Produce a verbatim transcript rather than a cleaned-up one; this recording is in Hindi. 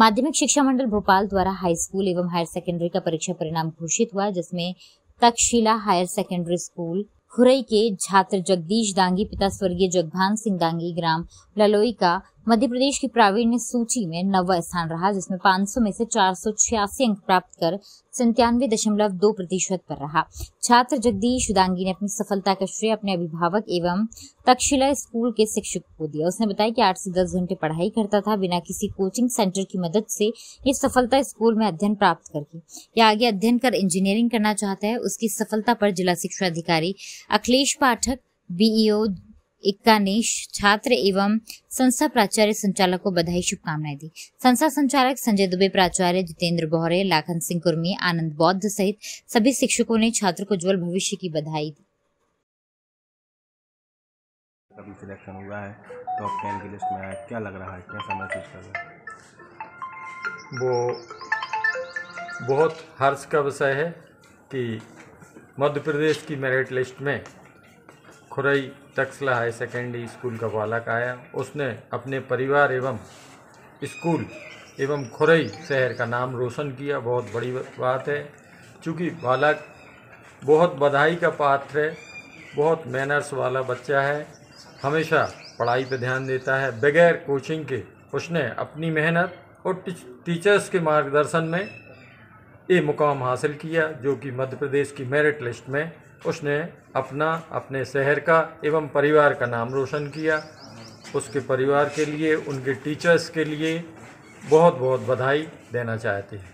माध्यमिक शिक्षा मंडल भोपाल द्वारा हाई स्कूल एवं हायर सेकेंडरी का परीक्षा परिणाम घोषित हुआ, जिसमें Takshashila higher secondary school Khurai के छात्र जगदीश दांगी पिता स्वर्गीय जगभान सिंह दांगी ग्राम ललोई का मध्य प्रदेश की प्रावीण्य सूची में नौवां स्थान रहा, जिसमें पाँच सौ में से चार सौ छियासी अंक प्राप्त कर संतानवे दशमलव दो प्रतिशत पर रहा। छात्र जगदीश दांगी ने अपनी सफलता का श्रेय अपने अभिभावक एवं तक्षशिला स्कूल के शिक्षक को दिया। उसने बताया कि आठ से दस घंटे पढ़ाई करता था, बिना किसी कोचिंग सेंटर की मदद से ये सफलता स्कूल में अध्ययन प्राप्त करके या आगे अध्ययन कर इंजीनियरिंग करना चाहता है। उसकी सफलता पर जिला शिक्षा अधिकारी अखिलेश पाठक, बीईओ इक्का ने छात्र एवं संस्था प्राचार्य संचालक को बधाई शुभकामनाएं दी। संस्था संचालक संजय दुबे, प्राचार्य जितेंद्र बोहरे, लाखन सिंह कुर्मी, आनंद बौद्ध सहित सभी शिक्षकों ने छात्र को उज्जवल भविष्य की बधाई दी। कभी सिलेक्शन हुआ है, टॉप टेन की लिस्ट में है, क्या लग रहा है, कैसा महसूस कर रहे हैं? वो बहुत हर्ष का विषय है कि मध्य प्रदेश की मेरिट लिस्ट में Khurai Takshashila high secondary school का बालक आया। उसने अपने परिवार एवं स्कूल एवं खुरई शहर का नाम रोशन किया। बहुत बड़ी बात है, क्योंकि बालक बहुत बधाई का पात्र है, बहुत मैनर्स वाला बच्चा है, हमेशा पढ़ाई पर ध्यान देता है। बगैर कोचिंग के उसने अपनी मेहनत और टीचर्स के मार्गदर्शन में ये मुकाम हासिल किया, जो कि मध्य प्रदेश की मेरिट लिस्ट में उसने अपना, अपने शहर का एवं परिवार का नाम रोशन किया। उसके परिवार के लिए, उनके टीचर्स के लिए बहुत बहुत बधाई देना चाहते हैं।